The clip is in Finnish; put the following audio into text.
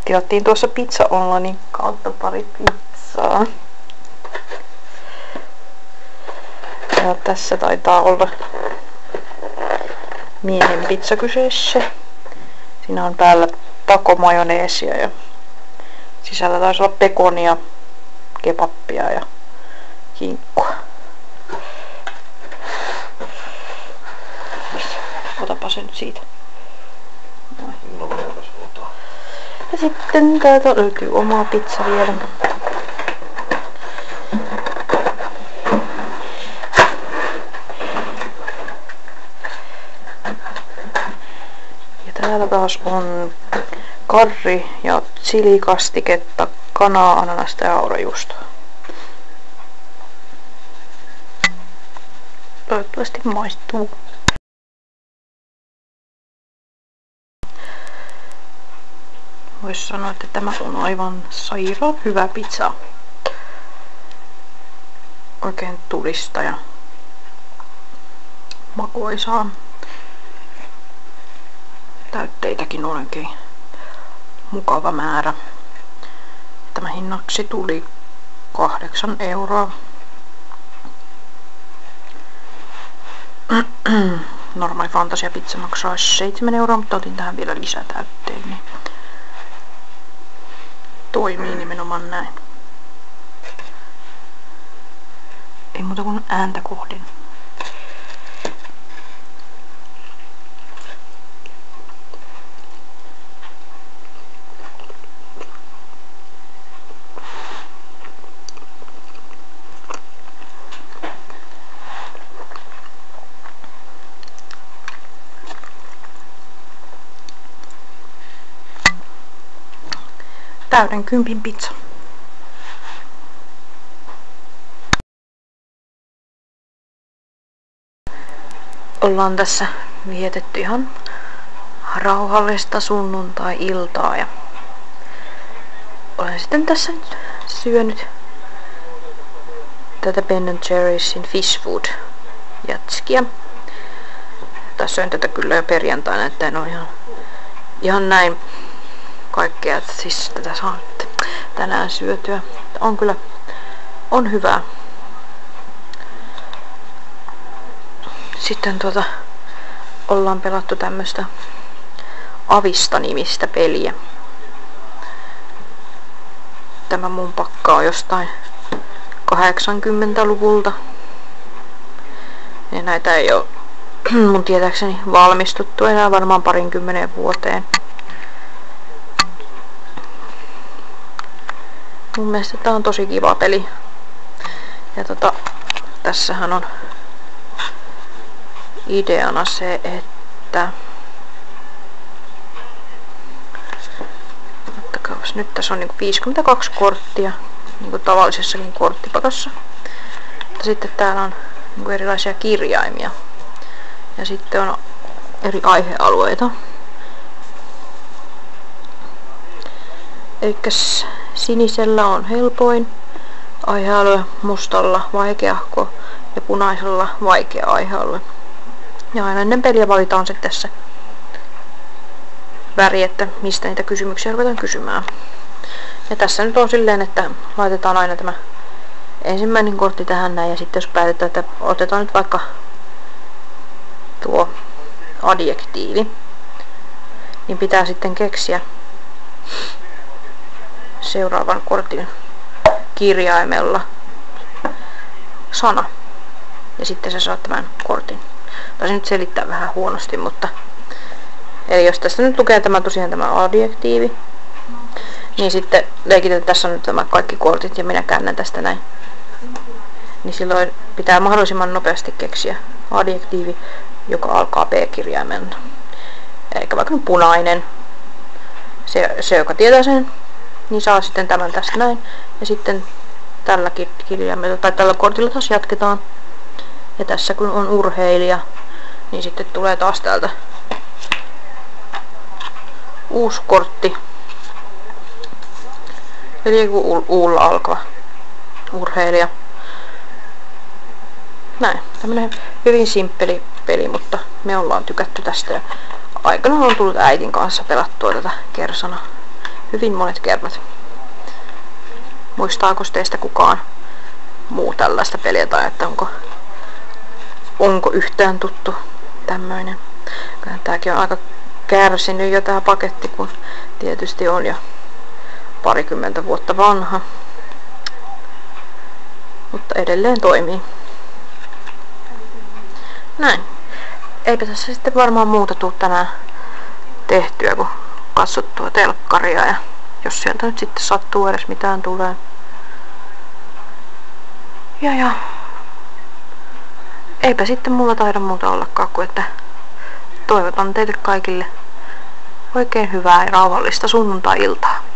Tilattiin tuossa Pizza Onlinein kautta pari pizzaa. Ja tässä taitaa olla miehen pizza kyseessä. Siinä on päällä takomajoneesia ja sisällä taisi olla pekonia, kebappia ja kinkkua. Otapa se nyt siitä. Ja sitten täältä löytyy oma pizza vielä. Ja täällä taas on karri ja chilikastiketta, kanaa, ananasta ja aurajuustoa. Toivottavasti maistuu. Voisi sanoa, että tämä on aivan sairaan hyvä pizza. Oikein tulista ja makuisaa. Täytteitäkin on oikein mukava määrä. Tämä hinnaksi tuli 8 €. Normaali Fantasia pizza maksaa 7 €, mutta otin tähän vielä lisätäytteitä. Niin toimii nimenomaan näin. Ei muuta kuin ääntä kohdin. Täyden 10 pizza. Ollaan tässä vietetty ihan rauhallista sunnuntai-iltaa ja olen sitten tässä nyt syönyt tätä Ben & Jerry'sin Fish Food jätskiä. Tai söin tätä kyllä jo perjantaina, että en ole ihan näin kaikkea, että siis tätä saa nyt tänään syötyä. On hyvää. Sitten ollaan pelattu tämmöstä Avista-nimistä peliä. Tämä mun pakka on jostain 80-luvulta. Ja näitä ei ole mun tietääkseni valmistuttu enää varmaan 20 vuoteen. Mun mielestä tää on tosi kiva peli. Ja tässähän on ideana se, että nyt tässä on 52 korttia, niin kuin tavallisessakin korttipakassa. Mutta sitten täällä on erilaisia kirjaimia. Ja sitten on eri aihealueita. Elikkäs sinisellä on helpoin aihealue, mustalla vaikeahko ja punaisella vaikea aihealue. Ja aina ennen peliä valitaan sitten tässä väri, että mistä niitä kysymyksiä ruvetaan kysymään. Ja tässä nyt on silleen, että laitetaan aina tämä ensimmäinen kortti tähän näin ja sitten jos päätetään, että otetaan nyt vaikka tuo adjektiivi, niin pitää sitten keksiä seuraavan kortin kirjaimella sana. Ja sitten sä saat tämän kortin. Taisin nyt selittää vähän huonosti, mutta eli jos tässä nyt lukee tosiaan tämä adjektiivi, niin sitten leikitään, tässä on nyt tämä kaikki kortit ja minä käännän tästä näin. Niin silloin pitää mahdollisimman nopeasti keksiä adjektiivi, joka alkaa P-kirjaimella. Eikä vaikka nyt punainen. Se joka tietää sen, niin saa sitten tämän tästä näin. Ja sitten tällä kirjaimella tai tällä kortilla taas jatketaan. Ja tässä kun on urheilija, niin sitten tulee taas täältä uusi kortti. Eli joku uulla alkava urheilija. Näin. Tämmönen hyvin simppeli peli, mutta me ollaan tykätty tästä. Ja aikanaan on tullut äitin kanssa pelattua tätä kersana. Hyvin monet kerrat. Muistaako teistä kukaan muu tällaista peliä tai että onko yhtään tuttu tämmöinen? Tääkin on aika kärsinyt jo tää paketti, kun tietysti on jo parikymmentä vuotta vanha. Mutta edelleen toimii. Näin. Eipä tässä sitten varmaan muuta tuu tänään tehtyä, kun katsottua telkkaria ja jos sieltä nyt sitten sattuu edes mitään tulee. Ja. Eipä sitten mulla taida muuta ollakaan kuin, että toivotan teille kaikille oikein hyvää ja rauhallista sunnuntai-iltaa.